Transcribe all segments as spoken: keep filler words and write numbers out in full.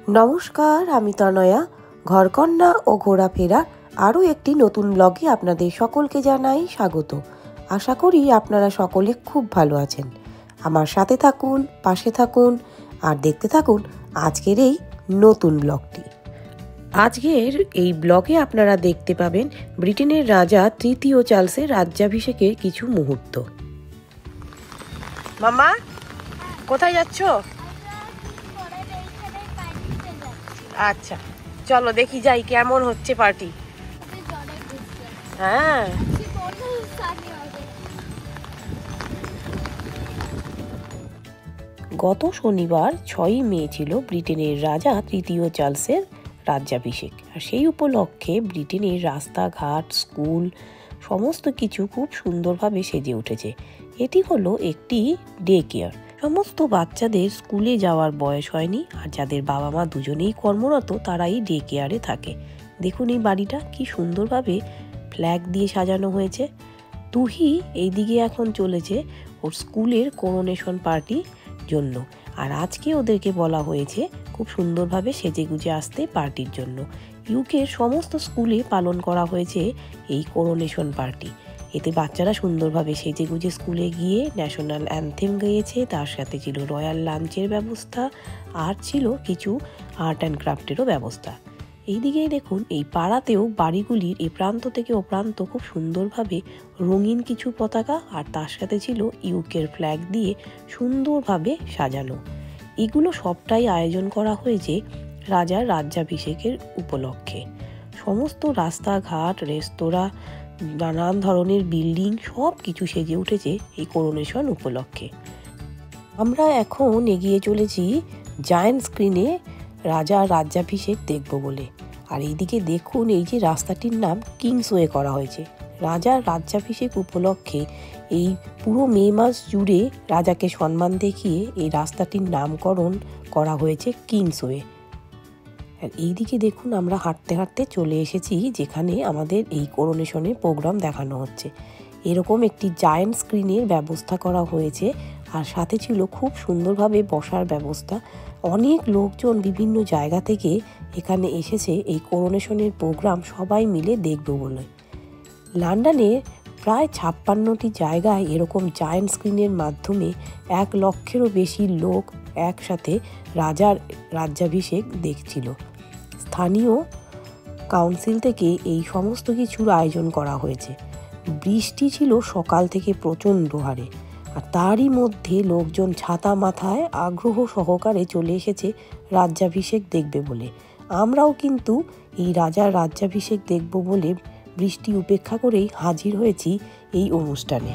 নমস্কার, আমি তনয়া। ঘরকন্যা ও ঘোরাফেরার আরও একটি নতুন ব্লগে আপনাদের সকলকে জানাই স্বাগত। আশা করি আপনারা সকলে খুব ভালো আছেন। আমার সাথে থাকুন, পাশে থাকুন আর দেখতে থাকুন আজকের এই নতুন ব্লগটি। আজকের এই ব্লগে আপনারা দেখতে পাবেন ব্রিটেনের রাজা তৃতীয় চার্লসের রাজ্যাভিষেকের কিছু মুহূর্ত। মামা, কোথায় যাচ্ছ? আচ্ছা, চলো দেখি যাই কেমন হচ্ছে পার্টি। হ্যাঁ, গত শনিবার ছয়ই মে ছিল ব্রিটেনের রাজা তৃতীয় চার্লসের রাজ্যাভিষেক। আর সেই উপলক্ষে ব্রিটেনের রাস্তাঘাট, স্কুল সমস্ত কিছু খুব সুন্দরভাবে সেজে উঠেছে। এটি হলো একটি ডে কেয়ার। সমস্ত বাচ্চাদের স্কুলে যাওয়ার বয়স হয়নি, আর যাদের বাবা মা দুজনেই কর্মরত তারা এই ডে কেয়ারে থাকে। দেখুন এই বাড়িটা কি সুন্দরভাবে ফ্ল্যাগ দিয়ে সাজানো হয়েছে। তুহি এইদিকে এখন চলেছে ওর স্কুলের কোরোনেশন পার্টি জন্য, আর আজকে ওদেরকে বলা হয়েছে খুব সুন্দরভাবে সেজে গুজে আসতে পার্টির জন্য। ইউকের সমস্ত স্কুলে পালন করা হয়েছে এই কোরোনেশন পার্টি। এতে বাচ্চারা সুন্দরভাবে সেজে গুজে স্কুলে গিয়ে ন্যাশনাল অ্যানথেম গেয়েছে, তার সাথে ছিল রয়্যাল লাঞ্চের ব্যবস্থা, আর ছিল কিছু আর্ট অ্যান্ড ক্রাফটেরও ব্যবস্থা। এইদিকেই দেখুন এই পাড়াতেও বাড়িগুলির এ প্রান্ত থেকে ও প্রান্ত খুব সুন্দরভাবে রঙিন কিছু পতাকা আর তার সাথে ছিল ইউকের ফ্ল্যাগ দিয়ে সুন্দরভাবে সাজানো। এগুলো সবটাই আয়োজন করা হয়েছে রাজার রাজ্যাভিষেকের উপলক্ষে। সমস্ত রাস্তাঘাট, রেস্তোরাঁ, নানান ধরনের বিল্ডিং সব কিছু সেজে উঠেছে এই কোরোনেশন উপলক্ষে। আমরা এখন এগিয়ে চলেছি জায়ান্ট স্ক্রিনে রাজার রাজ্যাভিষেক দেখব বলে। আর এইদিকে দেখুন এই যে রাস্তাটির নাম কিংসওয়ে করা হয়েছে। রাজার রাজ্যাভিষেক উপলক্ষে এই পুরো মে মাস জুড়ে রাজাকে সম্মান দেখিয়ে এই রাস্তাটির নামকরণ করা হয়েছে কিংসওয়ে। আর এইদিকে দেখুন আমরা হাঁটতে হাঁটতে চলে এসেছি যেখানে আমাদের এই কোরোনেশনের প্রোগ্রাম দেখানো হচ্ছে। এরকম একটি জায়ান্ট স্ক্রিনের ব্যবস্থা করা হয়েছে, আর সাথে ছিল খুব সুন্দরভাবে বসার ব্যবস্থা। অনেক লোকজন বিভিন্ন জায়গা থেকে এখানে এসেছে এই কোরোনেশনের প্রোগ্রাম সবাই মিলে দেখব বলে। লন্ডনে প্রায় ছাপ্পান্নটি জায়গায় এরকম জায়ান্ট স্ক্রিনের মাধ্যমে এক লক্ষেরও বেশি লোক একসাথে রাজার রাজ্যাভিষেক দেখছিল। স্থানীয় কাউন্সিল থেকে এই সমস্ত কিছুর আয়োজন করা হয়েছে। বৃষ্টি ছিল সকাল থেকে প্রচণ্ড হারে, আর তারই মধ্যে লোকজন ছাতা মাথায় আগ্রহ সহকারে চলে এসেছে রাজ্যাভিষেক দেখবে বলে। আমরাও কিন্তু এই রাজার রাজ্যাভিষেক দেখব বলে বৃষ্টি উপেক্ষা করেই হাজির হয়েছি এই অনুষ্ঠানে।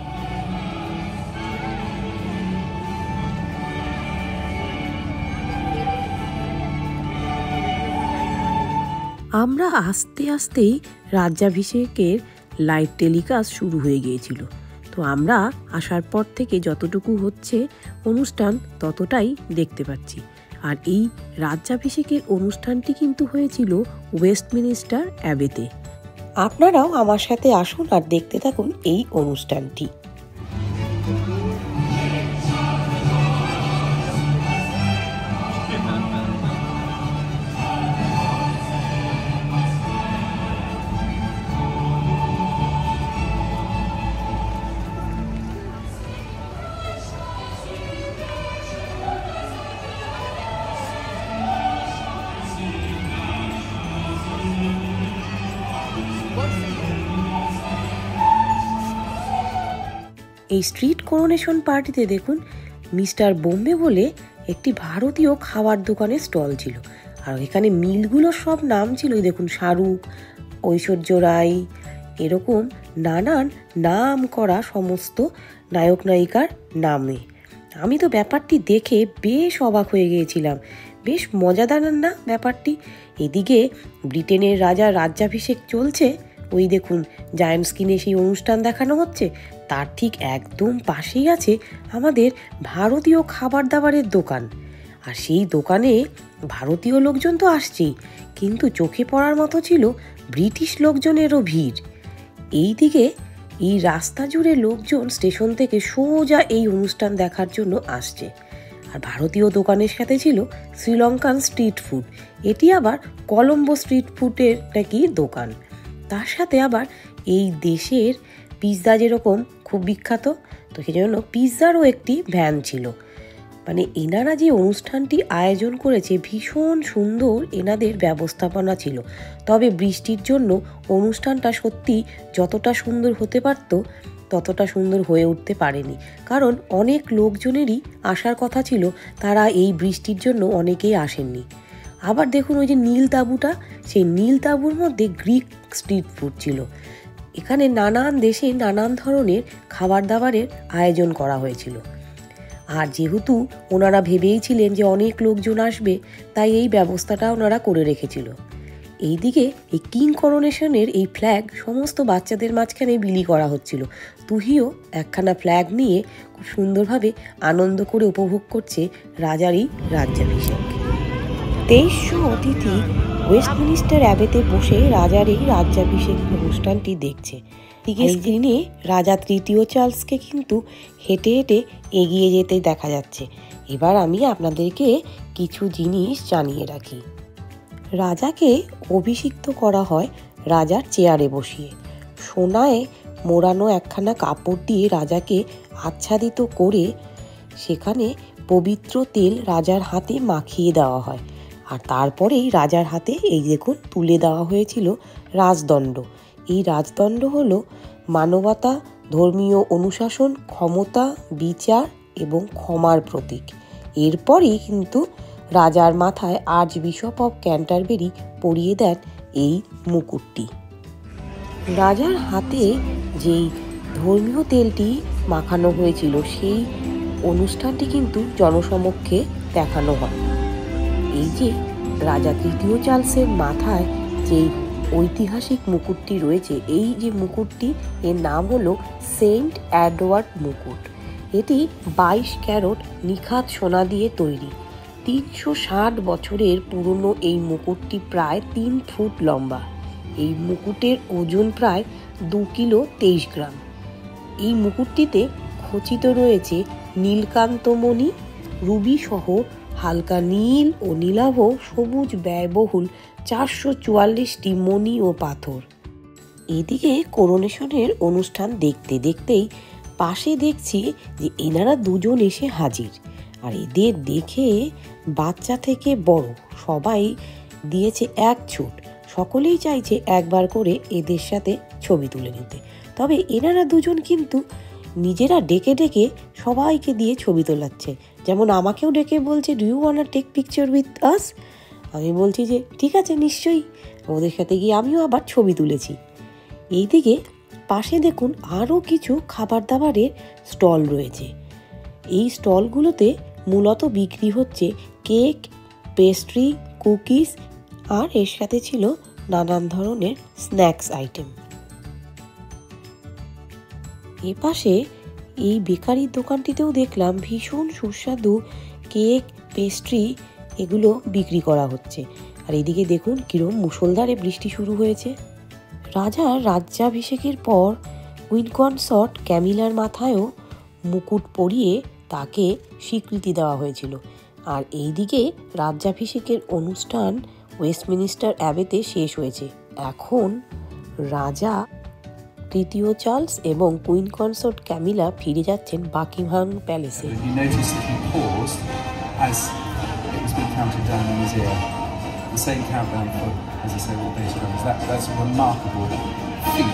আমরা আস্তে আস্তেই রাজ্যাভিষেকের লাইভ টেলিকাস্ট শুরু হয়ে গিয়েছিল। তো আমরা আসার পর থেকে যতটুকু হচ্ছে অনুষ্ঠান ততটাই দেখতে পাচ্ছি। আর এই রাজ্যাভিষেকের অনুষ্ঠানটি কিন্তু হয়েছিল ওয়েস্টমিনিস্টার অ্যাবেতে। আপনারাও আমার সাথে আসুন আর দেখতে থাকুন এই অনুষ্ঠানটি। এই স্ট্রিট কোরোনেশন পার্টিতে দেখুন মিস্টার বোম্বে বলে একটি ভারতীয় খাবার দোকানের স্টল ছিল, আর এখানে মিলগুলোর সব নাম ছিল দেখুন শাহরুখ, ঐশ্বর্য রায়, এরকম নানান নাম করা সমস্ত নায়ক নায়িকার নামে। আমি তো ব্যাপারটি দেখে বেশ অবাক হয়ে গিয়েছিলাম। বেশ মজাদার না ব্যাপারটি। এদিকে ব্রিটেনের রাজার রাজ্যাভিষেক চলছে, ওই দেখুন জায়ান্ট স্ক্রিনে সেই অনুষ্ঠান দেখানো হচ্ছে, তার ঠিক একদম পাশেই আছে আমাদের ভারতীয় খাবার দাবারের দোকান। আর সেই দোকানে ভারতীয় লোকজন তো আসছেই, কিন্তু চোখে পড়ার মতো ছিল ব্রিটিশ লোকজনেরও ভিড়। এইদিকে এই রাস্তা জুড়ে লোকজন স্টেশন থেকে সোজা এই অনুষ্ঠান দেখার জন্য আসছে। আর ভারতীয় দোকানের সাথে ছিল শ্রীলঙ্কান স্ট্রিট ফুড। এটি আবার কলম্বো স্ট্রিট ফুডের নাকি দোকান। তার সাথে আবার এই দেশের পিৎজা যেরকম খুব বিখ্যাত, তো সেই জন্য পিৎজারও একটি ভ্যান ছিল। মানে এনারা যে অনুষ্ঠানটি আয়োজন করেছে ভীষণ সুন্দর এনাদের ব্যবস্থাপনা ছিল। তবে বৃষ্টির জন্য অনুষ্ঠানটা সত্যি যতটা সুন্দর হতে পারত ততটা সুন্দর হয়ে উঠতে পারেনি, কারণ অনেক লোকজনেরই আসার কথা ছিল, তারা এই বৃষ্টির জন্য অনেকেই আসেননি। আবার দেখুন ওই যে নীল তাঁবুটা, সেই নীল তাঁবুর মধ্যে গ্রিক স্ট্রিট ফুড ছিল। এখানে নানান দেশে নানান ধরনের খাবার দাবারের আয়োজন করা হয়েছিল। আর যেহেতু ওনারা ভেবেইছিলেন যে অনেক লোকজন আসবে, তাই এই ব্যবস্থাটা ওনারা করে রেখেছিল। এইদিকে এই কিং করোনেশনের এই ফ্ল্যাগ সমস্ত বাচ্চাদের মাঝখানে বিলি করা হচ্ছিল। তুহিও একখানা ফ্ল্যাগ নিয়ে খুব সুন্দরভাবে আনন্দ করে উপভোগ করছে রাজার এই রাজ্যাভিষেক। তেইশশো অতিথি ওয়েস্টমিনিস্টার অ্যাবেতে বসে রাজার এই রাজ্যাভিষেক অনুষ্ঠানটি দেখছে। স্ক্রিনে রাজা তৃতীয় চার্লসকে কিন্তু হেঁটে হেঁটে এগিয়ে যেতে দেখা যাচ্ছে। এবার আমি আপনাদেরকে কিছু জিনিস জানিয়ে রাখি। রাজাকে অভিষিক্ত করা হয় রাজার চেয়ারে বসিয়ে। সোনায় মোড়ানো একখানা কাপড় দিয়ে রাজাকে আচ্ছাদিত করে সেখানে পবিত্র তেল রাজার হাতে মাখিয়ে দেওয়া হয়। আর তারপরেই রাজার হাতে এই দেখুন তুলে দেওয়া হয়েছিল রাজদণ্ড। এই রাজদণ্ড হলো মানবতা, ধর্মীয় অনুশাসন, ক্ষমতা, বিচার এবং ক্ষমার প্রতীক। এরপরই কিন্তু রাজার মাথায় আর্চ বিশপ অফ ক্যান্টারবেরি পরিয়ে দেন এই মুকুটটি। রাজার হাতে যেই ধর্মীয় তেলটি মাখানো হয়েছিল সেই অনুষ্ঠানটি কিন্তু জনসমক্ষে দেখানো হয়। এই যে রাজা তৃতীয় চার্লসের মাথায় যেই ঐতিহাসিক মুকুটটি রয়েছে, এই যে মুকুটটি এর নাম হলো সেন্ট এডওয়ার্ড মুকুট। এটি বাইশ ক্যারট নিখাত সোনা দিয়ে তৈরি। তিনশো ষাট বছরের পুরনো এই মুকুটটি প্রায় তিন ফুট লম্বা। এই মুকুটের ওজন প্রায় দু কিলো তেইশ গ্রাম। এই মুকুটটিতে খচিত রয়েছে নীলকান্তমণি, রুবি সহ হালকা নীল ও নীলাভ সবুজ ব্যয়বহুল চারশো চুয়াল্লিশটি মণি ও পাথর। এদিকে করোনেশনের অনুষ্ঠান দেখতে দেখতেই পাশে দেখছি যে এনারা দুজন এসে হাজির। আর এদের দেখে বাচ্চা থেকে বড় সবাই দিয়েছে এক ছুট। সকলেই চাইছে একবার করে এদের সাথে ছবি তুলে নিতে। তবে এনারা দুজন কিন্তু নিজেরা ডেকে ডেকে সবাইকে দিয়ে ছবি তোলাচ্ছে। যেমন আমাকেও ডেকে বলছে, do you want take picture with us? আমি বলছি যে ঠিক আছে, নিশ্চয়ই। ওদের সাথে গিয়ে আমিও আবার ছবি তুলেছি। এইদিকে পাশে দেখুন আরও কিছু খাবার দাবারের স্টল রয়েছে। এই স্টলগুলোতে মূলত বিক্রি হচ্ছে কেক, পেস্ট্রি, কুকিজ, আর এর সাথে ছিল নানান ধরনের স্ন্যাক্স আইটেম। এপাশে এই বেকারির দোকানটিতেও দেখলাম ভীষণ সুস্বাদু কেক, পেস্ট্রি এগুলো বিক্রি করা হচ্ছে। আর এদিকে দেখুন কিরম মুষলধারে বৃষ্টি শুরু হয়েছে। রাজার রাজ্যাভিষেকের পর কুইন কনসর্ট ক্যামিলার মাথায়ও মুকুট পরিয়ে তাকে স্বীকৃতি দেওয়া হয়েছিল। আর এইদিকে রাজ্যাভিষেকের অনুষ্ঠান ওয়েস্টমিনিস্টার অ্যাবেতে শেষ হয়েছে। এখন রাজা তৃতীয় চার্লস এবং কুইন কনসর্ট ক্যামিলা ফিরে যাচ্ছেন বাকিংহাম প্যালেসে। The same countdown for, as I say, all base drums. That, that's a remarkable feat.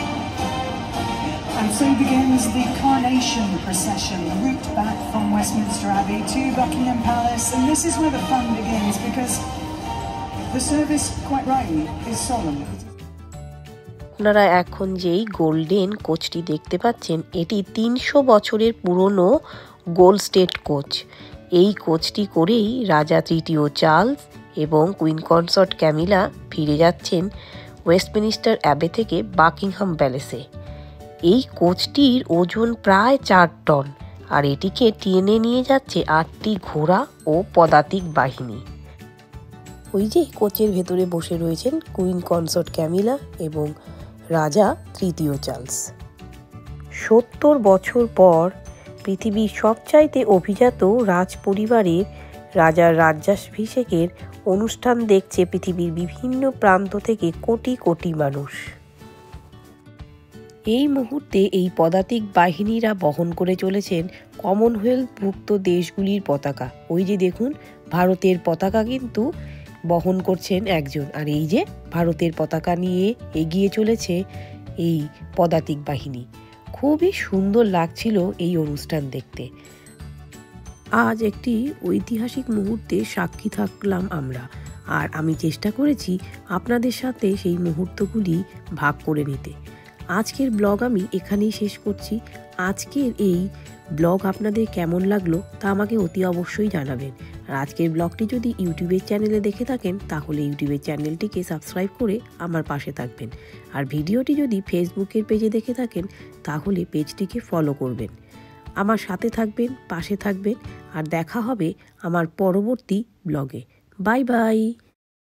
And so begins the Coronation procession, route back from Westminster Abbey to Buckingham Palace. And this is where the fun begins, because the service, quite rightly, is solemn. আপনারা এখন যেই golden কোচটি দেখতে পাচ্ছেন, এটি তিনশো বছরের পুরনো gold state coach. এই কোচটি করেই রাজা তৃতীয় চার্লস এবং কুইন কনসর্ট ক্যামিলা ফিরে যাচ্ছেন ওয়েস্টমিনিস্টার অ্যাবে থেকে বাকিংহাম প্যালেসে। এই কোচটির ওজন প্রায় চার টন, আর এটিকে টেনে নিয়ে যাচ্ছে আটটি ঘোড়া ও পদাতিক বাহিনী। ওই যে কোচের ভেতরে বসে রয়েছেন কুইন কনসর্ট ক্যামিলা এবং রাজা তৃতীয় চার্লস। সত্তর বছর পর পৃথিবীর সবচাইতে অভিজাত রাজ পরিবারের রাজার রাজ্যাভিষেকের অনুষ্ঠান দেখছে পৃথিবীর বিভিন্ন প্রান্ত থেকে কোটি কোটি মানুষ। এই মুহূর্তে এই পদাতিক বাহিনীরা বহন করে চলেছেন কমনওয়েলথভুক্ত দেশগুলির পতাকা। ওই যে দেখুন, ভারতের পতাকা কিন্তু বহন করছেন একজন, আর এই যে ভারতের পতাকা নিয়ে এগিয়ে চলেছে এই পদাতিক বাহিনী। খুবই সুন্দর লাগছিল এই অনুষ্ঠান দেখতে। আজ একটি ঐতিহাসিক মুহূর্তে সাক্ষী থাকলাম আমরা, আর আমি চেষ্টা করেছি আপনাদের সাথে সেই মুহূর্তগুলি ভাগ করে নিতে। আজকের ব্লগ আমি এখানেই শেষ করছি। আজকের এই ব্লগ আপনাদের কেমন লাগলো তা আমাকে অতি অবশ্যই জানাবেন। আর আজকের ব্লগটি যদি ইউটিউবের চ্যানেলে দেখে থাকেন তাহলে ইউটিউবের চ্যানেলটিকে সাবস্ক্রাইব করে আমার পাশে থাকবেন। আর ভিডিওটি যদি ফেসবুকের পেজে দেখে থাকেন তাহলে পেজটিকে ফলো করবেন। আমার সাথে থাকবেন, পাশে থাকবেন, আর দেখা হবে আমার পরবর্তী ব্লগে। Bye by.